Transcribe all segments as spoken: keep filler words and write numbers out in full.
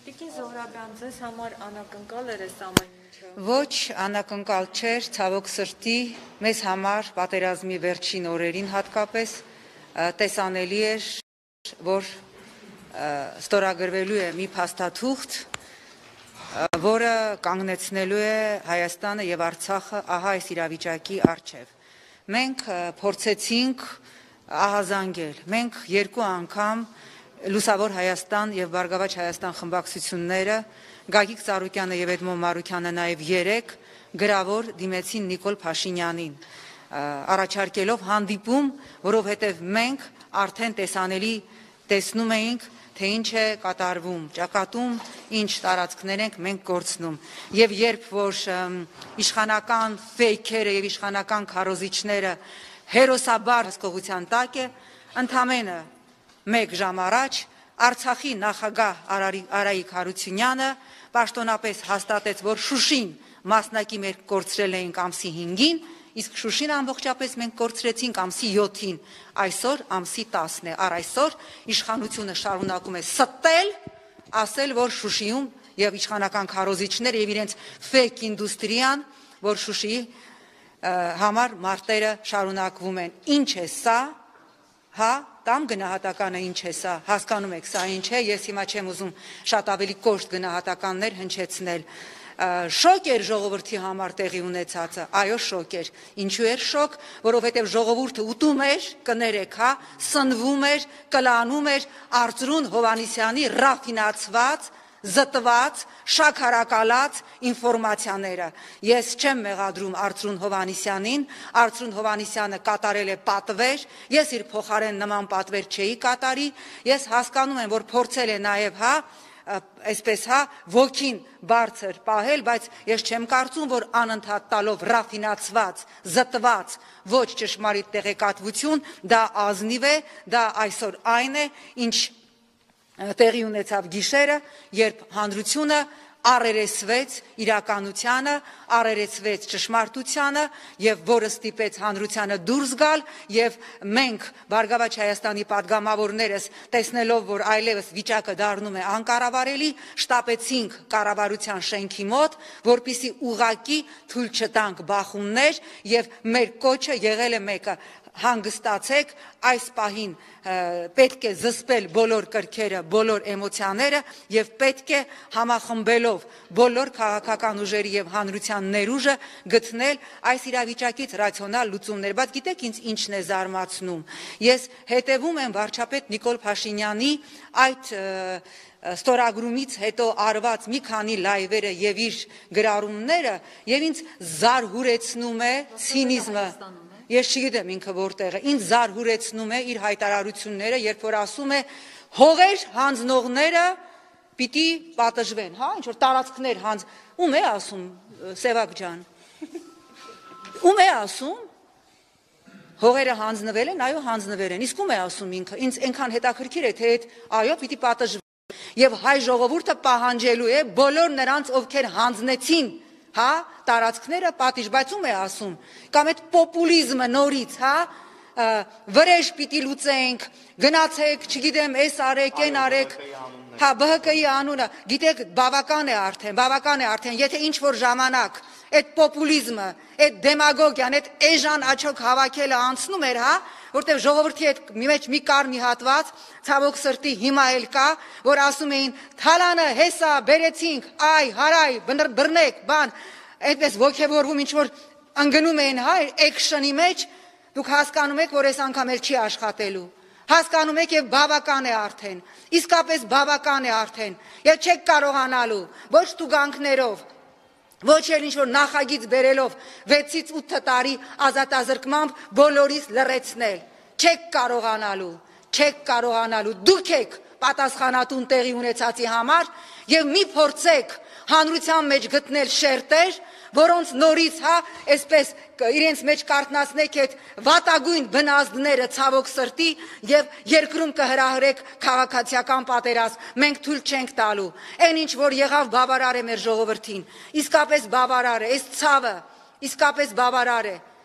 Տիկին Զոհրաբյան, ձեզ համար անակնկալ էր այս ամեն ինչը։ Ոչ, անակնկալ չէր, ցավոք սրտի, մեզ համար պատերազմի վերջին օրերին հատկապես տեսանելի էր, որ ստորագրվելու է մի փաստաթուղթ, որը կանգնեցնելու է Հայաստանը եւ Արցախը ահա այս իրավիճակի առջև։ Մենք փորձեցինք ահազանգել, մենք երկու անգամ Լուսավոր Հայաստան եւ Բարգավաճ Հայաստան խմբակցությունները, Գագիկ Ծառուկյանը եւ Էդմոն Մարուկյանը նաեւ երեք գրավոր դիմեցին Նիկոլ Փաշինյանին, առաջարկելով հանդիպում, որովհետեւ մենք արդեն տեսանելի տեսնում էինք, թե ինչ է կատարվում, ճակատում ինչ տարածքներ ենք մենք գործնում։ Եվ երբ որ իշխանական ֆեյքերը եւ իշխանական քարոզիչները հերոսաբար հսկողության տակ է, ընդամենը մեկ ժամ առաջ Արցախի նախագահ Արայիկ Հարությունյանը պաշտոնապես հաստատեց, որ Շուշին մասնակի մեր կորցրել էինք ամսի հինգին, իսկ Շուշին ամբողջապես մենք կորցրեցինք ամսի յոթին, այսօր ամսի տասն է, առ այսօր իշխանությունը շարունակում է ստել, ասել, որ Շուշիում եւ իշխանական քարոզիչները եւ իրենց ֆեյք ինդուստրիան, որ Շուշիի համար մարտերը շարունակվում են։ Ինչ է սա, հա, կամ գնահատականը ինչ է սա, հասկանում եք սա ինչ է, ես հիմա չեմ ուզում շատ ավելի կոշտ գնահատականներ հնչեցնել։ Շոկ էր ժողովրդի համար տեղի ունեցածը, այո շոկ էր, ինչու էր շոկ, որովհետև ժողովուրդը ուտում էր, կներեք հա, սնվում էր, կլանում էր Արծրուն Հովհաննիսյանի ռաֆինացված, զտված, շաքարակալած ինֆորմացիաները։ Ես չեմ մեղադրում Արծրուն Հովհաննիսյանին, Արծրուն Հովհաննիսյանը կատարել է պատվեր, ես իր փոխարեն նման պատվեր չէի կատարի, ես հասկանում եմ, որ փորձել է նաև հա, այսպես հա, ոգին բարձր պահել, բայց ես չեմ կարծում, որ անընդհատ տալով ռաֆինացված, զտված, ոչ ճշմարիտ տեղեկատվություն, դա ազնիվ է, դա այսօր այն է, ինչ տեղի ունեցավ գիշերը, երբ հանրությունը առերեսվեց իրականությանը, առերեսվեց ճշմարտությանը եւ որը ստիպեց հանրությանը դուրս գալ եւ մենք Բարգավաճ Հայաստանի падգամավորներս տեսնելով որ այլևս վիճակը դառնում է անկառավարելի, շտապեցինք կառավարության շենքի մոտ, որպիսի ուղակի թույլ չտանք բախումներ եւ մեր կոչը եղել է մեկը հանգստացեք, այս պահին պետք է զսպել բոլոր կրքերը, բոլոր էմոցիաները եւ պետք է համախմբելով բոլոր քաղաքական ուժերի եւ հանրության ներուժը գտնել այս իրավիճակից ռացիոնալ լուծումներ։ Բայց գիտեք ինձ ինչն է զարմացնում։ Ես հետևում եմ վարչապետ Նիկոլ Փաշինյանի այդ ստորագրումից հետո արված մի քանի լայվերը եւ իր գրառումները եւ ինձ զարհուրեցնում է ցինիզմը։ Ես չգիտեմ ինքը որտեղ է, ինձ զարհուրեցնում է իր հայտարարությունները, երբ որ ասում է հողեր հանձնողները պիտի պատժվեն, հա, ինչ որ տարածքներ հանձ, ում է ասում Սևակ ջան, ում է ասում, հողերը հանձնվել են, այո հանձնվել են, իսկ ում է ասում ինքը, ինձ այնքան հետաքրքիր է, թե այդ այո պիտի պատժվեն, եւ հայ ժողովուրդը պահանջելու է բոլոր նրանց, ովքեր հանձնեցին հա, տարածքները պատիժ, բայց ում է ասում, կամ այդ պոպուլիզմը նորից, հա, վրեժ պիտի լուծենք, գնացեք, չգիտեմ, էս արեք, են արեք, հա, B H K-ի անունը, գիտեք, բավական է արդեն, բավական է արդեն, եթե ինչ որ ժամանակ այդ պոպուլիզմը, այդ դեմագոգիան, այդ էժան աչոք հավաքելը անցնում էր, հա, որտեղ ժողովրդի հետ մի մեջ մի կար մի հատված, ցավոք սրտի հիմա էլ կա, որ ասում էին թալանը հեսա բերեցինք, այ, հարայ, բռնեք, բան, այդպես ոգևորվում ինչ որ ընկնում էին, հա, էքշնի մեջ, դուք հասկանում եք, որ այս անգամ էլ չի աշխատելու։ Հասկանում եք եւ բավական է արդեն, իսկապես բավական է արդեն, եւ չեք կարողանալու, ոչ տուգանքներով, ոչ էլ ինչ որ նախագիծ բերելով վեցից ութ տարի ազատազրկմամբ բոլորիս լռեցնել, չեք կարողանալու, չեք կարողանալու, դուք եք պատասխանատուն տեղի ունեցածի համար եւ մի փորձեք հանրության մեջ գտնել շերտեր, որոնց նորից հա, այսպես իրենց մեջ կարտնացնեք այդ վատագույն բնազդները ցավոք սրտի եւ երկրում կհրահրեք քաղաքացիական պատերազմ, մենք թույլ չենք տալու, այն ինչ որ եղավ բավարար է մեր ժողովրդին, իսկապես բավարար է, այս ցավը, իսկապես բավարար է,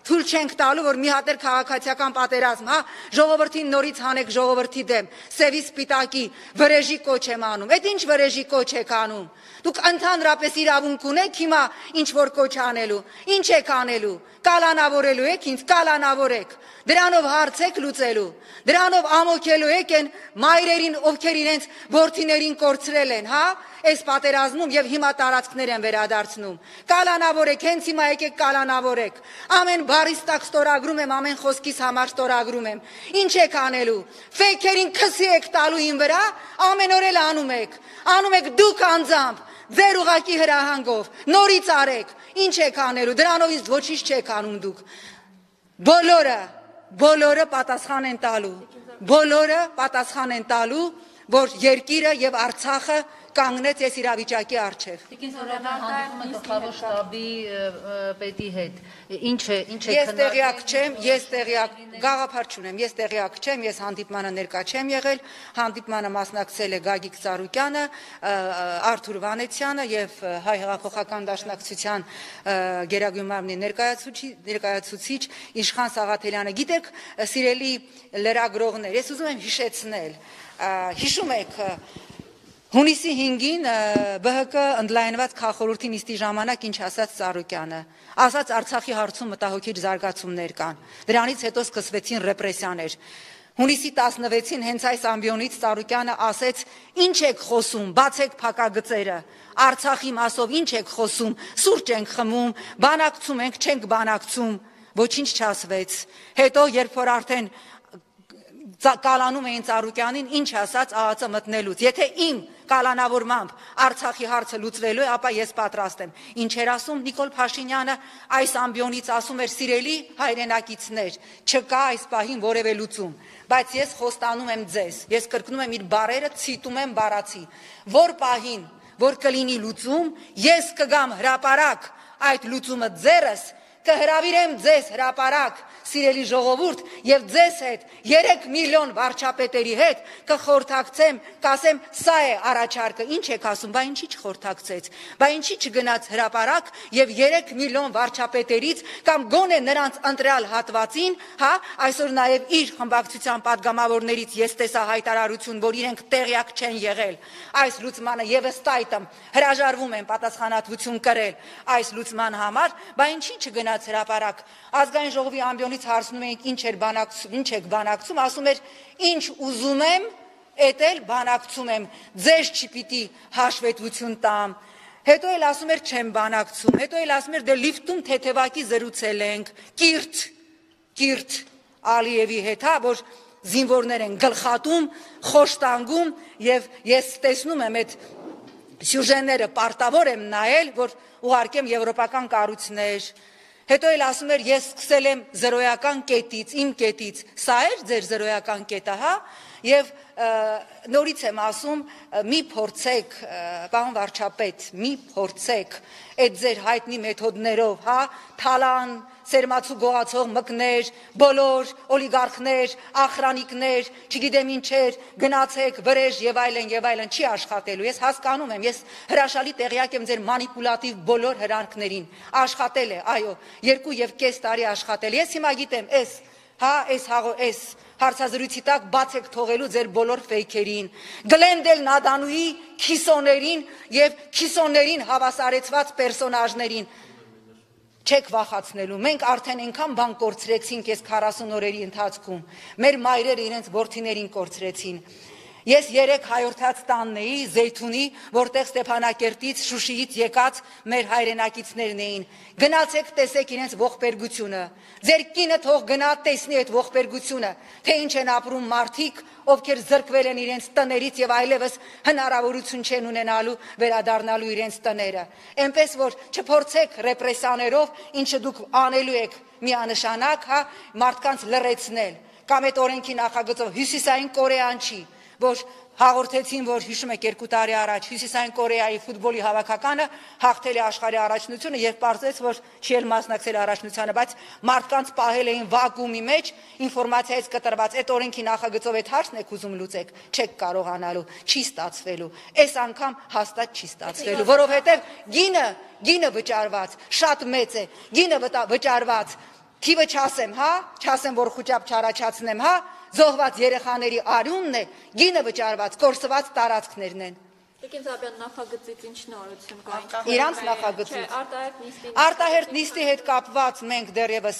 Թույլ չենք տալու, որ մի հատ էլ քաղաքացիական պատերազմ, հա, ժողովրդին նորից հանեք ժողովրդի դեմ, սևի սպիտակի, վրեժի կոչ եմ անում։ Այդ ինչ վրեժի կոչ եք անում։ Դուք ընդհանրապես իրավունք ունեք հիմա ինչ որ կոչ անելու։ Ինչ եք անելու։ Կալանավորելու եք ինձ, կալանավորեք։ Դրանով հարց եք լուծելու։ Դրանով ամոքելու եք են մայրերին, ովքեր իրենց որդիներին կորցրել են, հա, այս պատերազմում եւ հիմա տարածքներ են վերադարձնում։ Կալանավորեք, հենց հիմա եկեք կալանավորեք։ Ամեն բառից տակ ստորագրում եմ, ամեն խոսքից համար ստորագրում եմ։ Ինչ եք անելու։ Ֆեյքերին քսի եք տալու ին վրա, ամեն օր էլ անում եք։ Անում եք դուք անձամբ, ձեր ուղակի հրահանգով, նորից արեք։ Ինչ եք անելու։ Դրանով ինձ ոչինչ չեք անում դուք։ Բոլորը, բոլորը պատասխան են տալու։ Բոլորը պատասխան են տալու, որ երկիրը եւ Արցախը կանգնեց այս իրավիճակի առջև։ Տիկին Զորաբյան հանդիպումը գլխավոր շտաբի պետի հետ։ Ինչ է, ինչ է Ես տեղյակ չեմ, ես տեղյակ գաղափար չունեմ, ես տեղյակ չեմ, ես հանդիպմանը ներկա չեմ եղել, հանդիպմանը մասնակցել է Գագիկ Ծառուկյանը, Արթուր Վանեցյանը եւ Հայ հեղափոխական դաշնակցության Գերագույն մարմնի ներկայացուցիչ Իշխան Սաղաթելյանը։ Գիտեք, սիրելի լրագրողներ, ես ուզում եմ հիշեցնել, հիշում եք Հունիսի հինգին B H K ընդլայնված քաղաքորհրդի նիստի ժամանակ ինչ ասաց Ծառուկյանը, ասաց Արցախի հարցում մտահոգիչ զարգացումներ կան, դրանից հետո սկսվեցին ռեպրեսիաներ։ Հունիսի տասնվեցին հենց այս ամբիոնից Ծառուկյանը ասեց, ինչ եք խոսում, բացեք փակագծերը, Արցախի մասով ինչ եք խոսում, սուրճ ենք խմում, բանակցում ենք, չենք բանակցում, ոչինչ չասվեց։ Հետո երբ որ արդեն կալանում էին Ծառուկյանին, ինչ ասաց A A C մտնելուց, եթե իմ կալանավորմամբ Արցախի հարցը լուծվելու է, ապա ես պատրաստ եմ։ Ինչ էր ասում Նիկոլ Փաշինյանը, այս ամբիոնից ասում էր սիրելի հայրենակիցներ, չկա այս պահին որևէ լուծում, բայց ես խոստանում եմ ձեզ, ես կրկնում եմ իր բառերը, ցիտում եմ բառացի, որ պահին, որ կլինի լուծում, ես կգամ հրապարակ այդ լուծումը ձերս, կհրավիրեմ ձեզ հրապարակ, սիրելի ժողովուրդ, եւ ձեզ հետ երեք միլիոն վարչապետերի հետ կխորհրդակցեմ, կասեմ, սա է առաջարկը, ինչ եք ասում, բա ինչի չխորհրդակցեց, բա ինչի չգնաց հրապարակ եւ երեք միլիոն վարչապետերից կամ գոնե նրանց ընտրյալ հատվածին, հա, այսօր նաեւ իր խմբակցության падգամավորներից ես տեսա հայտարարություն, որ իրենք տեղյակ չեն եղել այս լուծմանը եւ ըստ այդմ հրաժարվում են պատասխանատվություն կրել այս լուծման համար, բա ինչի չգնաց հրապարակ, ազգային ժողովի ամբիոնից հարցնում էինք ինչ էր բանակցում, ինչ եք բանակցում, ասում էր ինչ ուզում եմ, էդ էլ բանակցում եմ, ձեզ չպիտի հաշվետվություն տամ։ Հետո էլ ասում էր չեմ բանակցում, հետո էլ ասում էր դե լիֆտում թեթևակի զրուցել ենք, կիրթ, կիրթ Ալիևի հետ, հա, որ զինվորներ են գլխատում, խոշտանգում եւ ես տեսնում եմ այդ սյուժեները պարտավոր եմ նայել, որ ուղարկեմ եվրոպական կառույցներ։ Հետո էլ ասում էր ես սկսել եմ զրոյական կետից, իմ կետից, սա էր ձեր զրոյական կետը, հա, եւ նորից եմ ասում, մի փորձեք, պարոն վարչապետ, մի փորձեք այդ ձեր հայտնի մեթոդներով, հա, թալան, սերմացու գողացող մկներ, բոլոր օլիգարխներ, ախրանիկներ, չգիտեմ ինչեր, գնացեք, վրեժ եւ այլն եւ այլն չի աշխատելու։ Ես հասկանում եմ, ես հրաշալի տեղյակ եմ ձեր մանիպուլատիվ բոլոր հրանքներին։ Աշխատել է, այո, երկու եւ կես տարի աշխատել։ Ես հիմա գիտեմ, էս, հա, էս հաղո, էս հարցազրույցի տակ բաց եք թողելու ձեր բոլոր ֆեյքերին, Գլենդել Նադանուի քիսոներին եւ քիսոներին հավասարեցված պերսոնաժներին չեք վախացնելու, մենք արդեն այնքան բան կորցրեցինք այս քառասուն օրերի ընթացքում, մեր մայրերը իրենց որդիներին կորցրեցին։ Ես երեք հայորդած տանն էի, Զեյթունի, որտեղ Ստեփանակերտից, Շուշիից եկած մեր հայրենակիցներն էին։ Գնացեք տեսեք իրենց ողբերգությունը։ Ձեր կինը թող գնա տեսնի այդ ողբերգությունը, թե ինչ են ապրում մարդիկ, ովքեր զրկվել են իրենց տներից եւ այլևս հնարավորություն չեն ունենալու վերադառնալու իրենց տները։ Էնպես որ չփորձեք ռեպրեսիաներով, ինչը դուք անելու եք միանշանակ, հա, մարդկանց լռեցնել։ Կամ այդ օրենքի նախագծով Հյուսիսային Կորեան չի, որ հաղորդեցին, որ հիշում եք երկու տարի առաջ Հյուսիսային Կորեայի ֆուտբոլի հավաքականը հաղթել է աշխարհի առաջնությունը եւ պարզեց, որ չի էլ մասնակցել առաջնությանը, բայց մարդկանց պահել էին վակուումի մեջ, ինֆորմացիայից կտրված, այդ օրենքի նախագծով այդ հարցն եք ուզում լուծեք, չեք կարողանալու, չի ստացվելու, այս անգամ հաստատ չի ստացվելու, որովհետեւ գինը, գինը վճարված, շատ մեծ է, գինը վճարված Թիվը չասեմ, հա, չասեմ, որ խոճապ չառաջացնեմ, հա, զոհված երեխաների արյունն է, գինը վճարված, կորսված տարածքներն են։ Տիկին Զաբյան, նախագծից ինչ նորություն կա։ Իրանց նախագծից։ Չէ, արտահերտ նիստի Արտահերտ նիստի հետ կապված մենք դեռևս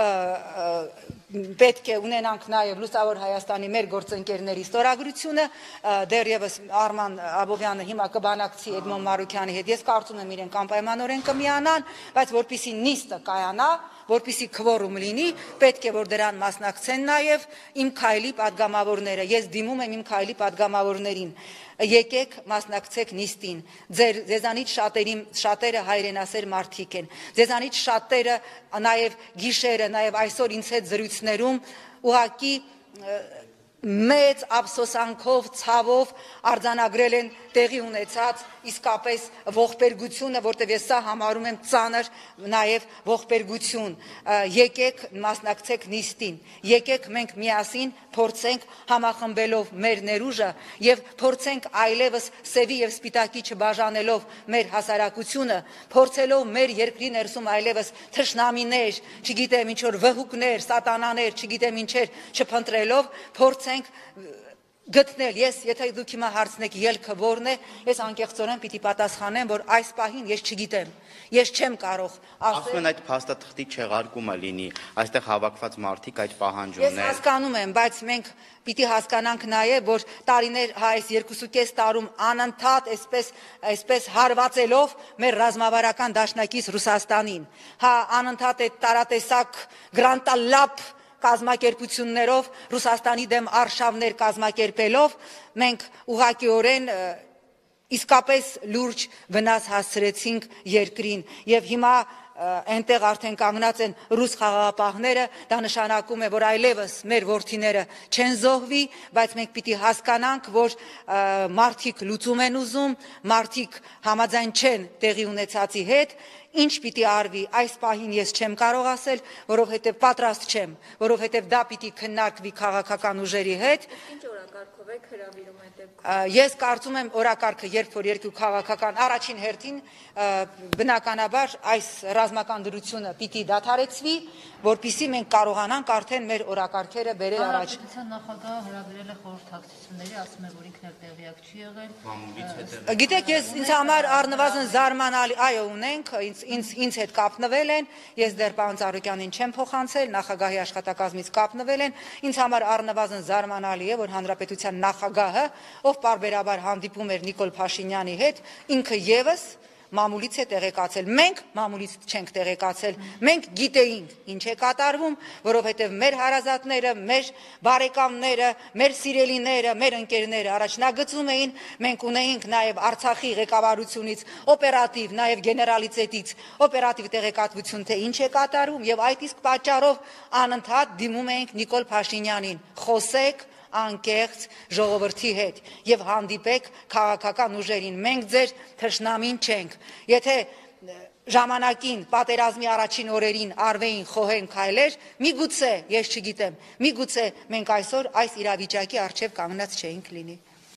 պետք է ունենանք նաև Լուսավոր Հայաստանի մեր գործընկերների ստորագրությունը, դեռևս Արման Աբովյանը հիմա կբանակցի Էդմոն Մարուկյանի հետ, ես կարծում եմ իրենք անպայմանորեն կմիանան, բայց որպեսզի նիստը կայանա, որպեսզի քվորում լինի, պետք է որ դրան մասնակցեն նաև իմ քայլի падգամավորները, ես դիմում եմ իմ քայլի падգամավորներին, եկեք մասնակցեք նիստին, ձեր ձեզանից շատերի շատերը հայրենասեր մարդիկ են, ձեզանից շատերը նաև գիշերը, նաև այսօր ինձ հետ զրույցներում ուղղակի մեծ ափսոսանքով, ցավով արձանագրել են տեղի ունեցած իսկապես ողբերգությունը, որտեղ ես սա համարում եմ ծանր նաև ողբերգություն, եկեք մասնակցեք նիստին, եկեք մենք միասին փորձենք համախմբելով մեր ներուժը եւ փորձենք այլևս սևի եւ սպիտակի չբաժանելով մեր հասարակությունը, փորձելով մեր երկրի ներսում այլևս թշնամիներ, չգիտեմ ինչ որ վհուկներ, սատանաներ, չգիտեմ ինչեր չփնտրելով, փորձենք գտնել, ես, եթե դուք հիմա հարցնեք ելքը որն է, ես անկեղծորեն պիտի պատասխանեմ, որ այս պահին ես չգիտեմ, ես չեմ կարող ասել։ Ասում են այդ փաստաթղթի չեղարկումը լինի, այստեղ հավաքված մարդիկ այդ պահանջ Ես ունեն։ հասկանում եմ, բայց մենք պիտի հասկանանք նաև, որ տարիներ հա այս երկուսուկես տարում անընդհատ այսպես այսպես հարվածելով մեր ռազմավարական դաշնակից Ռուսաստանին, հա անընդհատ այդ տարատեսակ գրանտալապ կազմակերպություններով Ռուսաստանի դեմ արշավներ կազմակերպելով մենք ուղղակիորեն իսկապես լուրջ վնաս հասցրեցինք երկրին եւ հիմա այնտեղ արդեն կանգնած են ռուս խաղաղապահները, դա նշանակում է, որ այլևս մեր որդիները չեն զոհվի, բայց մենք պիտի հասկանանք, որ մարդիկ լուծում են ուզում, մարդիկ համաձայն չեն տեղի ունեցածի հետ, ինչ պիտի արվի, այս պահին ես չեմ կարող ասել, որովհետև պատրաստ չեմ, որովհետև դա պիտի քննարկվի քաղաքական ուժերի հետ։ Ինչ օրակարգով եք հրավիրում այդ դեպքում։ Ես կարծում եմ օրակարգը, երբ որ երկու քաղաքական առաջին հերթին բնականաբար այս ռազմական դրությունը պիտի դադարեցվի, որպեսզի մենք կարողանանք արդեն մեր օրակարգերը բերել առաջ։ Հանրապետության նախագահը հրավիրել է խորհրդակցությունների, ասում է, որ ինքն էլ տեղյակ չի եղել։ Գիտեք, ես ինձ համար առնվազն զարմանալի, այո, ունենք, ինձ ինձ ինձ հետ կապնվել են, ես դեռ պարոն Ծառուկյանին չեմ փոխանցել, նախագահի աշխատակազմից կապնվել են, ինձ համար առնվազն զարմանալի է, որ հանրապետության նախագահը, ով պարբերաբար հանդիպում էր Նիկոլ Փաշինյանի հետ, ինքը եւս մամուլից է տեղեկացել, մենք մամուլից չենք տեղեկացել, մենք գիտեինք ինչ է կատարվում, որովհետև մեր հարազատները, մեր բարեկամները, մեր սիրելիները, մեր ընկերները առաջնագծում էին, մենք ունեինք նաև Արցախի ղեկավարությունից, օպերատիվ, նաև գեներալիտետից, օպերատիվ տեղեկատվություն, թե ինչ է կատարվում, եւ այդ իսկ պատճառով անընդհատ դիմում էինք Նիկոլ Փաշինյանին, խոսեք անկեղծ ժողովրդի հետ եւ հանդիպեք քաղաքական ուժերին, մենք ձեր թշնամին չենք, եթե ժամանակին պատերազմի առաջին օրերին արվեին խոհեն քայլեր, միգուցե, ես չգիտեմ, միգուցե մենք այսօր այս իրավիճակի առջև կանգնած չէինք լինի։